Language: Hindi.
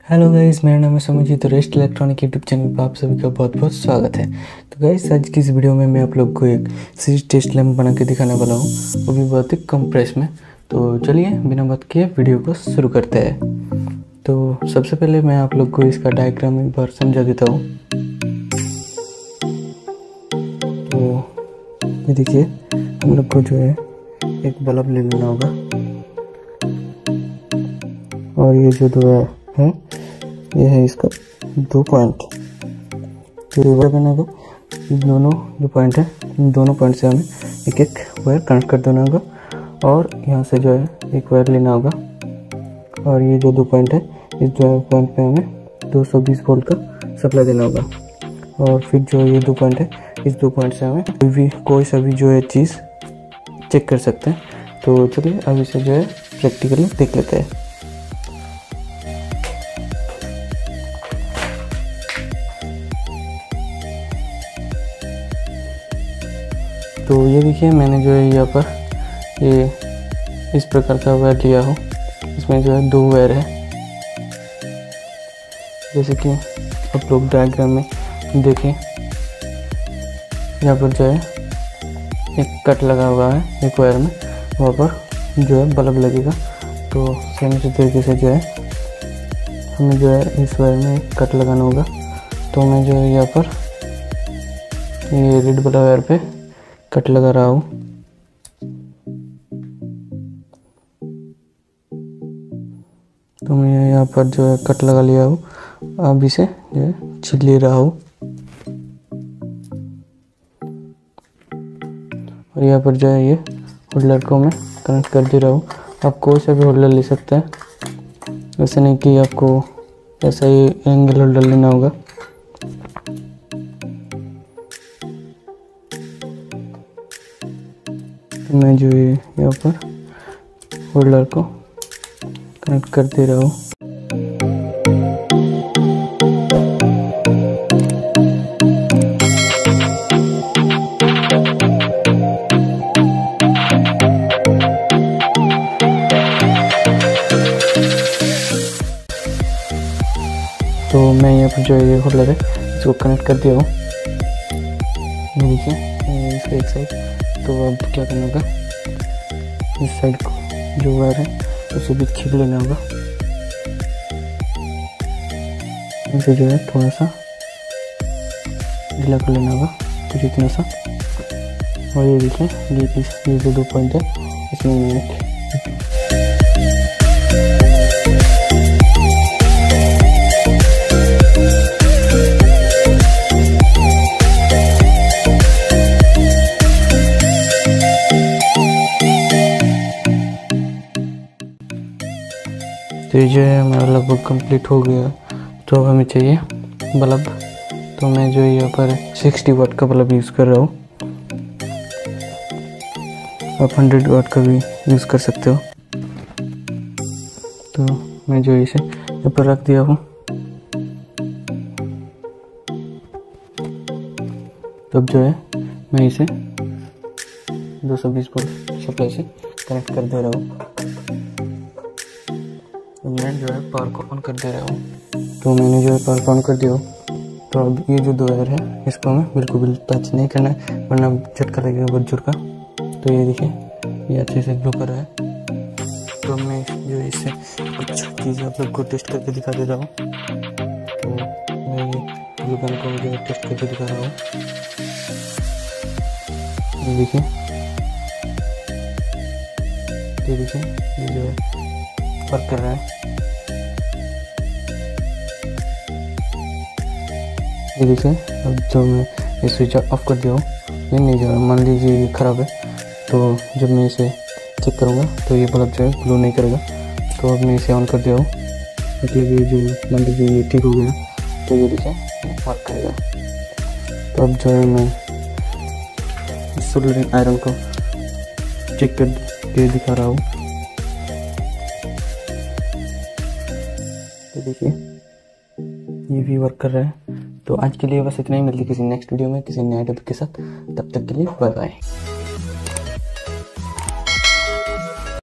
हेलो गाइस, मेरा नाम है Sumanjeet. Rest electronic YouTube channel पर आप सभी का बहुत बहुत स्वागत है। तो गाइस, आज की इस वीडियो में मैं आप लोग को एक सीरीज टेस्ट लैम्प बना के दिखाने वाला हूँ, वो भी बहुत ही कम प्राइस में। तो चलिए बिना बात किए वीडियो को शुरू करते हैं। तो सबसे पहले मैं आप लोग को इसका डायग्राम एक बार समझा देता हूँ। तो ये देखिए, हम लोग को जो है एक बल्ब ले लेना होगा, और ये जो दो है ये है इसका 2 पॉइंट। तो रिवर करने को दोनों जो पॉइंट है, इन दोनों पॉइंट से हमें एक एक वायर कनेक्ट कर देना होगा, और यहाँ से जो है एक वायर लेना होगा, और ये जो 2 पॉइंट है, इस जो पॉइंट पे हमें 220 वोल्ट का सप्लाई देना होगा। और फिर जो ये 2 पॉइंट है, इस 2 पॉइंट से हमें कोई सा भी जो है चीज़ चेक कर सकते हैं। तो चलिए अब इसे जो है प्रैक्टिकली देख लेते हैं। तो ये देखिए, मैंने जो है यहाँ पर ये इस प्रकार का वायर लिया हो, इसमें जो है 2 वायर है, जैसे कि आप लोग डायग्राम में देखें। यहाँ पर जो है एक कट लगा हुआ है एक वायर में, वहाँ पर जो है बल्ब लगेगा। तो सेम इसी तरीके से जो है हमें जो है इस वायर में एक कट लगाना होगा। तो मैं जो है यहाँ पर ये रेड वाला वायर पे कट लगा रहा हूँ। तो मैं यहाँ पर जो है कट लगा लिया हूँ, अब इसे जो है छील ले रहा हूँ। और यहाँ पर जो है ये होल्डर को मैं कनेक्ट कर दे रहा हूँ। आप कोई सा भी होल्डर ले सकते हैं, वैसे नहीं कि आपको ऐसा ही एंगल होल्डर लेना होगा। तो मैं जो है यहाँ पर होल्डर को कनेक्ट कर दे रहा हूँ। तो मैं यहाँ पर जो है ये होल्डर है, इसको कनेक्ट कर दिया हूँ। ये देखिए, इसका एक साइड। तो अब क्या करना होगा, इस साइड को जो वायर है उसे भी खींच लेना होगा। इसे जो है थोड़ा सा ढीला कर लेना होगा, कुछ इतना सा। और ये देखिए, ये जो 2 पॉइंट है इसमें तो ये जो है हमारा लगभग कंप्लीट हो गया। तो अब हमें चाहिए बल्ब। तो मैं जो यहाँ पर 60 वाट का बल्ब यूज़ कर रहा हूँ, आप 100 वाट का भी यूज़ कर सकते हो। तो मैं जो इसे यहाँ पर रख दिया हूँ। तो अब जो है मैं इसे 220 वोल्ट सप्लाई से कनेक्ट कर दे रहा हूँ। तो मैं जो है पावर को ऑन कर दे रहा हूँ। तो मैंने जो है पावर को ऑन कर दिया। तो अब ये जो 2 वायर है, इसको हमें बिल्कुल भी टच नहीं करना है, वरना झटका लगेगा बहुत जोर का। तो ये देखिए, ये अच्छे से ग्लो कर रहा है। तो मैं जो है इससे कुछ चीज़ें आप लोग को टेस्ट करके दिखा दे रहा हूँ। तो मैं ये ग्लू गन को जो है टेस्ट करके दिखा रहा हूँ। ये देखिए, ये जो है वर्क कर रहा है। ये देखिए, अब जो मैं ये स्विच ऑफ कर दिया हूँ, ये नहीं जा रहा। मान लीजिए ये ख़राब है, तो जब मैं इसे चेक करूँगा तो ये बल्ब जो है ग्लो नहीं करेगा। तो अब मैं इसे ऑन कर दिया हूँ, मतलब ये जो मान लीजिए ये ठीक हो गया, तो ये देखिए वर्क करेगा। तो अब जो है मैं सोल्डरिंग आयरन को चेक करके दिखा रहा हूँ। तो देखिए, ये भी वर्क कर रहा है। तो आज के लिए बस इतना ही। मिलती किसी नेक्स्ट वीडियो में किसी नए टॉपिक के साथ। तब तक के लिए बाय बाय।